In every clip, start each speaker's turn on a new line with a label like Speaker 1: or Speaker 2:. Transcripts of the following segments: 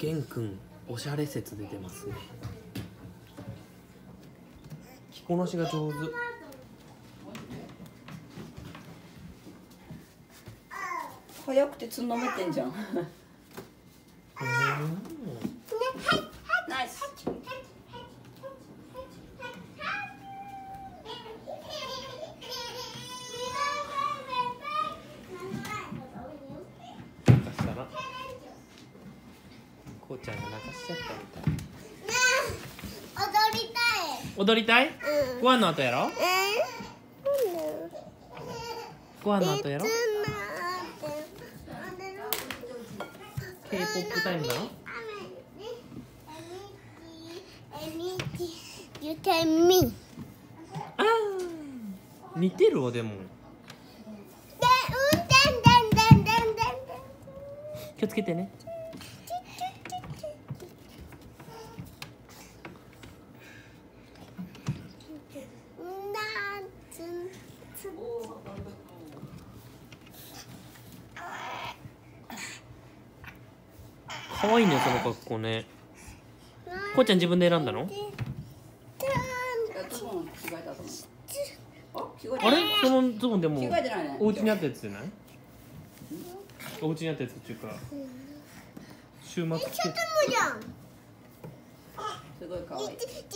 Speaker 1: 玄くんおしゃれ説出てますね。着こなしが上手。
Speaker 2: 早くてつんのめってんじゃん。ナイス。
Speaker 1: こうちゃんが泣かしちゃったみたい。
Speaker 3: 踊りたい。
Speaker 1: 踊りたい？ご飯の後やろ？ご飯の後やろ？K-POP タイムだろ？
Speaker 3: You tell me.
Speaker 1: あー、似てるわでも。気をつけてね。可愛いねその格好ね。こうちゃん自分で選んだの？あれ？そのズボンでもお家にあったやつじゃない？お家にあったやつっていうか週末着て。
Speaker 2: すごい可愛い。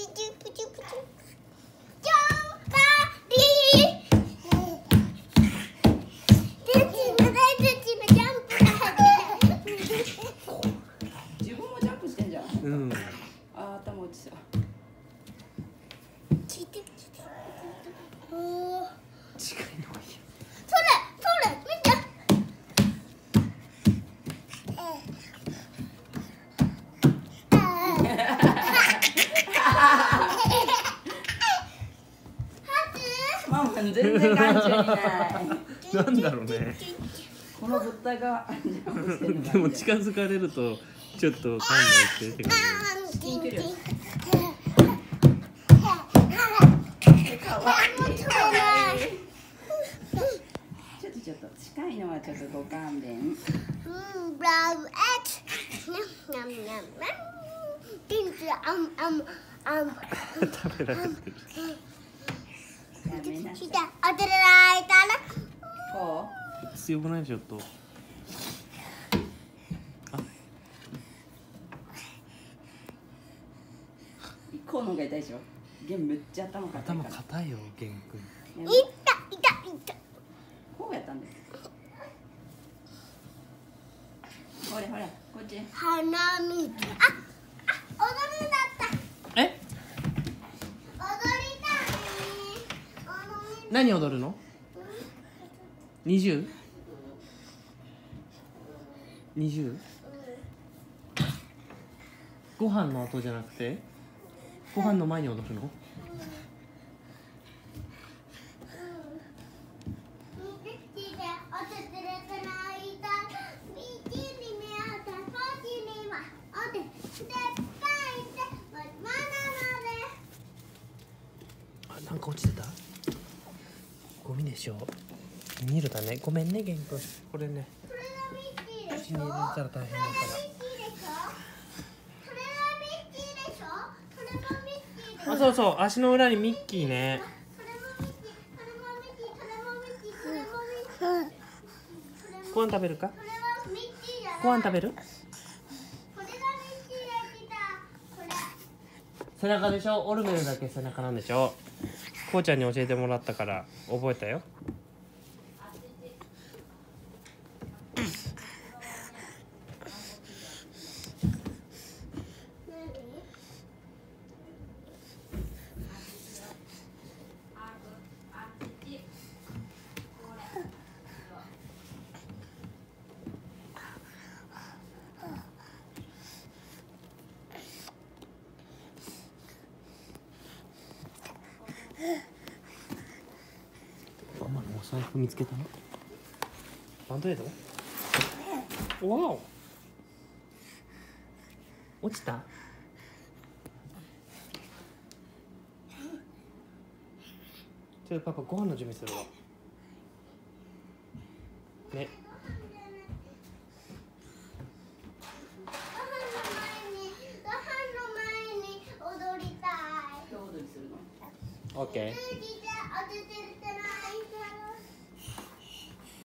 Speaker 2: 自分もジャンプしてんじゃん。
Speaker 1: うん。
Speaker 2: あ、頭落ちた。
Speaker 1: 近いのはいい。
Speaker 2: ママ全然眼中にない。
Speaker 1: なんだろうね。
Speaker 2: この物体がジャンプしてるのがいいんだよ。
Speaker 1: でも近づかれるとちょっと勘弁してって感じ。
Speaker 2: 近距離。可愛い。ちょっと近いのはちょっとご勘弁。
Speaker 1: 食べられてる。
Speaker 2: こ
Speaker 1: 強くないちょっと。
Speaker 2: こうのが痛いでしょ。ゲンめっちゃ頭硬い
Speaker 1: 頭
Speaker 2: から。
Speaker 1: 硬いよ玄君。
Speaker 2: こうやったんだよ。ほらほらこっち。
Speaker 1: え？何踊るの？20？ 20？ご飯の後じゃなくてご飯の前に踊るの？あ、なんか落ちてた？ゴミでしょ。ビニールだね。ごめんね、玄君。これね。口に入れたら大変だから。あ、そうそう、足の裏にミッキーね。ご飯食べるか？ご飯食べる？背中でしょ。オルベルだけ背中なんでしょ。こうちゃんに教えてもらったから覚えたよ。ママのお財布見つけたの？バンドエイド？わお。落ちた？ちょっとパパご飯の準備するわ。ね。 オッケー。
Speaker 3: 数字で当ててるじゃないだろう。